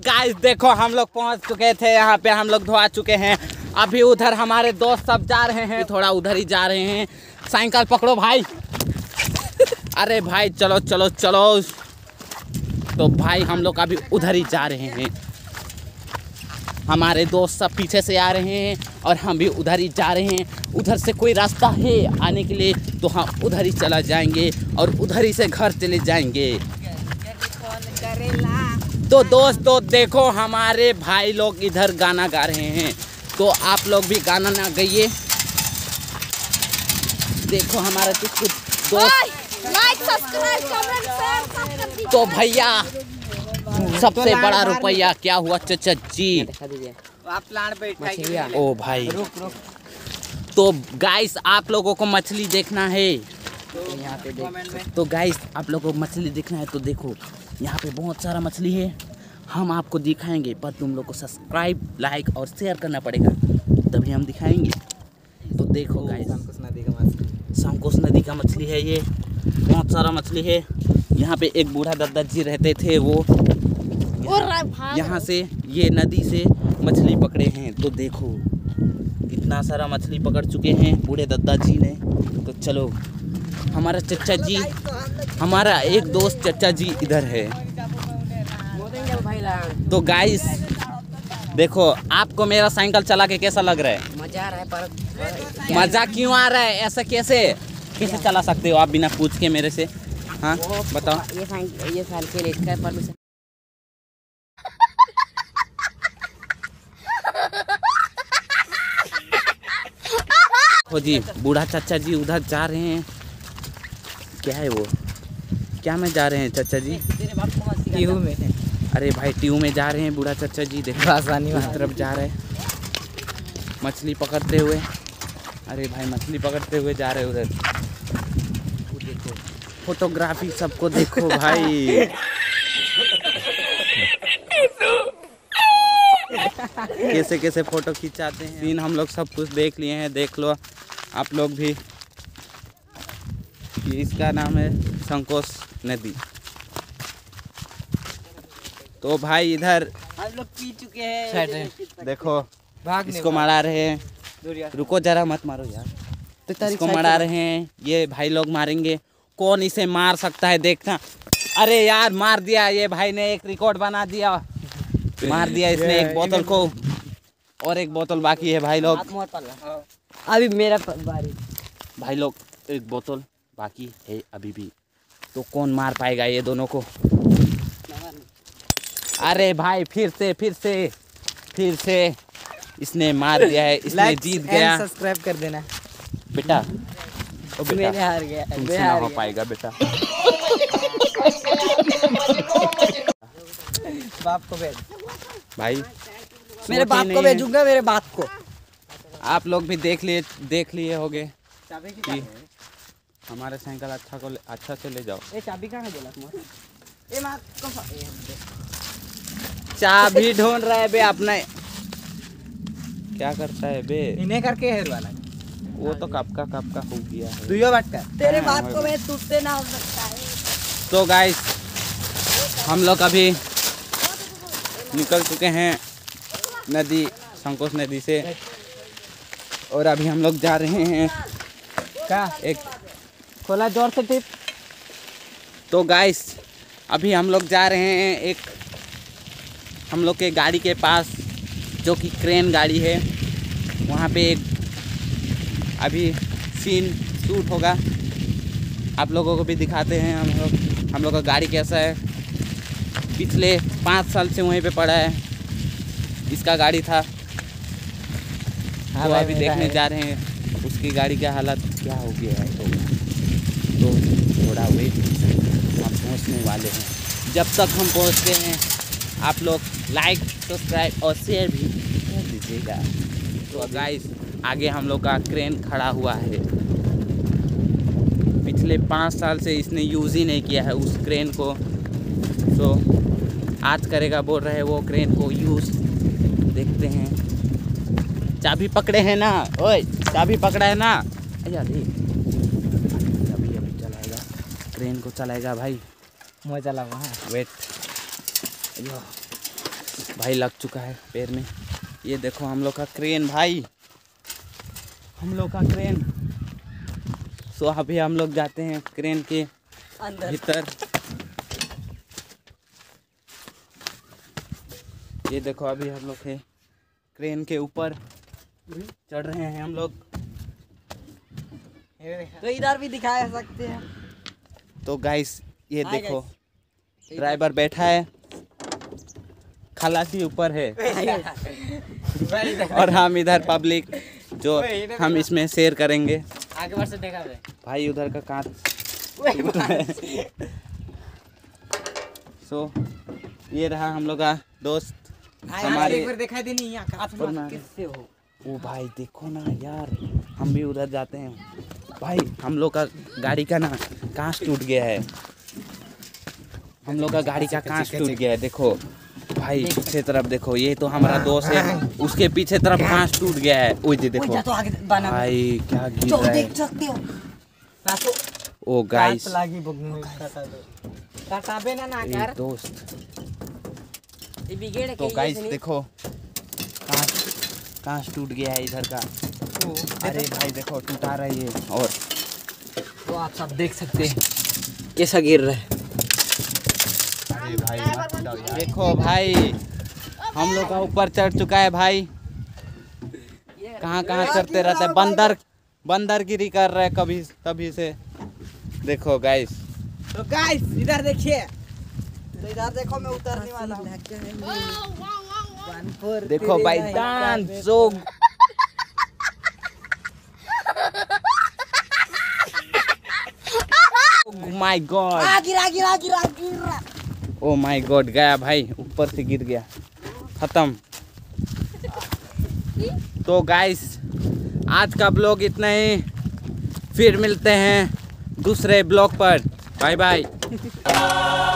Guys देखो हम लोग पहुंच चुके थे यहाँ पे, हम लोग धोआ चुके हैं। अभी उधर हमारे दोस्त सब जा रहे हैं, थोड़ा उधर ही जा रहे हैं। साइकिल पकड़ो भाई। अरे भाई चलो चलो चलो। तो भाई हम लोग अभी उधर ही जा रहे हैं। हमारे दोस्त सब पीछे से आ रहे हैं और हम भी उधर ही जा रहे हैं। उधर से कोई रास्ता है आने के लिए तो हम उधर ही चला जाएंगे और उधर ही से घर चले जाएंगे। तो दोस्तों देखो हमारे भाई लोग इधर गाना गा रहे हैं, तो आप लोग भी गाना ना गाइए। देखो हमारे कुछ दोस्त लाइक सब्सक्राइब कमेंट शेयर सब कर दीजिए। तो भैया सबसे बड़ा रुपया क्या हुआ चाचा जी? आप प्लान पे बैठा। ओ भाई तो गाइस आप लोगों को मछली देखना है तो गाइस आप लोगों को मछली देखना है तो देखो यहाँ पे बहुत सारा मछली है। हम आपको दिखाएंगे पर तुम लोग को सब्सक्राइब लाइक और शेयर करना पड़ेगा तभी हम दिखाएंगे। तो देखो गाइस संकोस नदी का मछली है, ये बहुत सारा मछली है। यहाँ पे एक बूढ़ा दादा जी रहते थे, वो यहाँ से ये नदी से मछली पकड़े हैं। तो देखो इतना सारा मछली पकड़ चुके हैं बूढ़े दादा जी ने। तो चलो हमारा चचा जी, हमारा एक दोस्त चचा जी इधर है। तो गाइस देखो आपको मेरा साइकिल चला के कैसा लग रहा है? मजा आ रहा है पर मजा क्यों आ रहा है? ऐसा कैसे चला सकते हो आप बिना पूछ के मेरे से? हाँ बताओ। ये साल के लिए इसका परमिशन। हो जी बूढ़ा चाचा जी उधर जा रहे हैं। क्या है वो? क्या में जा रहे हैं चाचा जी? टीहू में। अरे भाई टीहू में जा रहे हैं बूढ़ा चाचा जी। देखो आसानी उस तरफ जा रहे हैं मछली पकड़ते हुए। अरे भाई मछली पकड़ते हुए जा रहे हैं उधर। देखो फोटोग्राफी सबको देखो भाई। कैसे कैसे फोटो खिंचाते हैं। सीन हम लोग सब कुछ देख लिए हैं, देख लो आप लोग भी। इसका नाम है संकोस नदी। तो भाई इधर हम लोग पी चुके हैं। देखो इसको मरा रहे हैं। रुको जरा मत मारो यार। इसको मरा रहे हैं, ये भाई लोग मारेंगे। कौन इसे मार सकता है देखना। अरे यार मार दिया, ये भाई ने एक रिकॉर्ड बना दिया। मार दिया इसने एक बोतल को और एक बोतल बाकी है भाई लोग। अभी मेरा बारी। भाई लोग एक बोतल बाकी है अभी भी। तो कौन मार पाएगा ये दोनों को? अरे भाई फिर से इसने मार दिया है। इसने जीत गया। सब्सक्राइब कर देना बेटा। मैंने हार गया। तुमसे ना हो पाएगा बेटा। बाप को भेज भाई मेरे बाप को भेजूंगा, मेरे बाप को। आप लोग भी देख लिए होगे कि हमारे साइकिल अच्छा से ले जाओ। ए चाबी कहाँ है बोला तुम्हारा? ए मां चाबी ढूंढ रहा है बे अपना। क्या करता है बे? इन्हें करके हेर वाला वो तो कब का हो गया है। दुइयो बात कर। तेरे हाँ, बाप को मैं टूटते ना हो सकता है। तो गाइस हम लोग अभी निकल चुके हैं नदी, संकोस नदी से। और अभी हम लोग जा रहे हैं क्या एक खोला जोर से टिप। तो गाइस अभी हम लोग जा रहे हैं एक हम लोग के गाड़ी के पास जो कि क्रेन गाड़ी है। वहाँ पे एक अभी सीन शूट होगा, आप लोगों को भी दिखाते हैं। हम लोग का गाड़ी कैसा है। पिछले 5 साल से वहीं पे पड़ा है, इसका गाड़ी था। तो अभी देखने जा रहे हैं उसकी गाड़ी का हालत क्या हो गया है। तो थोड़ा वेट, हम पहुंचने वाले हैं। जब तक हम पहुंचते हैं आप लोग लाइक सब्सक्राइब और शेयर भी कर दीजिएगा। तो गाइस आगे हम लोग का क्रेन खड़ा हुआ है। पिछले 5 साल से इसने यूज़ ही नहीं किया है उस क्रेन को। तो आज करेगा बोल रहे हैं वो क्रेन को यूज़। देखते हैं। चाबी पकड़े हैं ना? ओए चाबी पकड़ा है ना? अभी चलाएगा क्रेन को, चलाएगा भाई। मैं चला वहाँ वेट। भाई लग चुका है पैर में। ये देखो हम लोग का क्रेन भाई, हम लोग का क्रेन। सो अभी हम लोग जाते हैं क्रेन के अंदर भीतर। ये देखो अभी हम लोग है क्रेन के ऊपर चढ़ रहे हैं हम लोग। तो इधर भी दिखा सकते हैं। तो गाइस ये हाय देखो ड्राइवर बैठा है, खलासी ऊपर है और हम इधर पब्लिक जो हम इसमें शेयर करेंगे। आगे बढ़ से देखा भाई उधर का कांच। सो ये रहा हम लोग का दोस्त हमारे। एक बार दिखाई देनी यहाँ किससे हो। ओ भाई देखो ना यार, हम भी उधर जाते हैं। भाई हम लोग का गाड़ी का ना कांच टूट गया है, हम लोग का गाड़ी का कांच टूट गया है। देखो भाई पीछे तरफ देखो, ये तो हमारा दोस्त है, उसके पीछे तरफ कांच टूट गया है। ओए जी देखो भाई क्या गिर रहा है। सकते हो ओ गाइस ना दोस्त, ये बिगड़ तो गाइस देखो कांच टूट गया है इधर का। अरे भाई देखो टूटा रहा है ये। और तो आप सब देख सकते हैं कैसा गिर रहा है। अरे भाई मत हिलाओ यार। देखो भाई हम लोग का ऊपर चढ़ चुका है भाई। कहाँ कहाँ चढ़ते रहते हैं, बंदरगिरी कर रहे हैं कभी तभी से। देखो गाइस, तो गाइस इधर देखिए, तो इधर देखो मैं उतरने वाला हूँ। देखो भाई डांस जोग। माय गॉड, गिरा। ओ माय गॉड, गया भाई, ऊपर से गिर गया, खत्म। तो गाइस आज का ब्लॉग इतना ही, फिर मिलते हैं दूसरे ब्लॉग पर। Bye bye.